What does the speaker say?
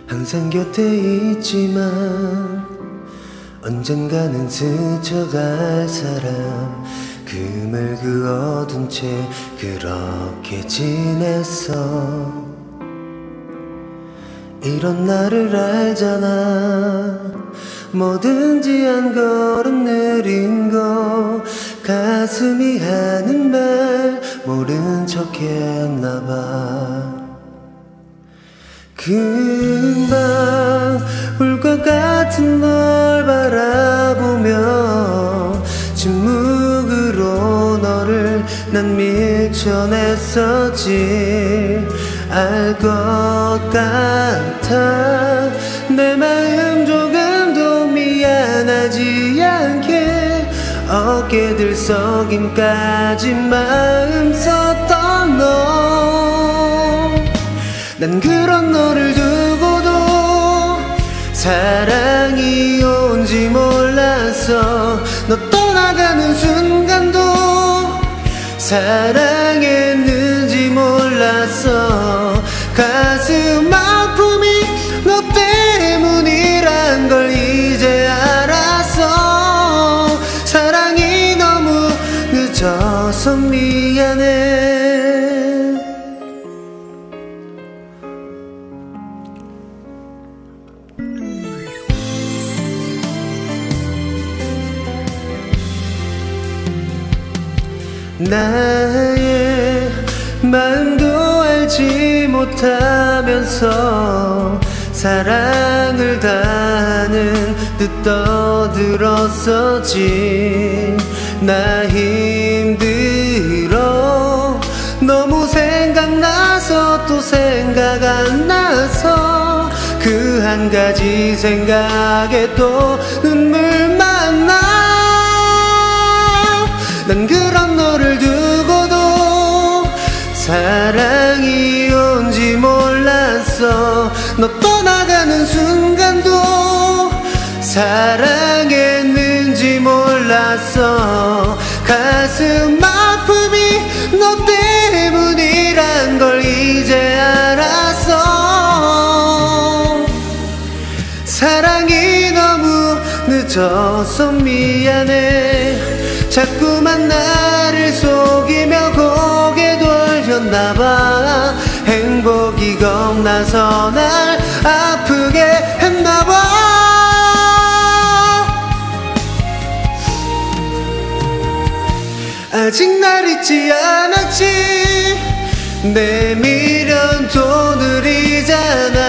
항상 곁에 있지만 언젠가는 스쳐갈 사람. 금을 그어둔 채 그렇게 지냈어. 이런 나를 알잖아. 뭐든지 한 걸음 느린 거. 가슴이 하는 말 모른 척 했나봐. 금방 울 것 같은 널 바라보며 침묵으로 너를 난 밀쳐냈었지. 알 것 같아. 내 마음 조금도 미안하지 않게 어깨 들썩임까지 마음 썼던 너. 난 그런 너를 두고도 사랑이 온지 몰랐어. 너 떠나가는 순간도 사랑했는지 몰랐어. 가슴 아픔이 너 때문이란 걸 이제 알았어. 사랑이 너무 늦어서 미안해. 나의 마음도 알지 못하면서 사랑을 다하는 듯 떠들었었지. 나 힘들어. 너무 생각나서 또 생각 안 나서 그 한 가지 생각에 또 눈물만 나. 난 그런 너를 두고도 사랑이 온지 몰랐어. 너 떠나가는 순간도 사랑했는지 몰랐어. 가슴 아픔이 너 때문이란 걸 이제 알았어. 사랑이 너무 늦어서 미안해. 자꾸만 나를 속이며 고개 돌렸나봐. 행복이 겁나서 날 아프게 했나봐. 아직 날 잊지 않았지. 내 미련 또 느리잖아.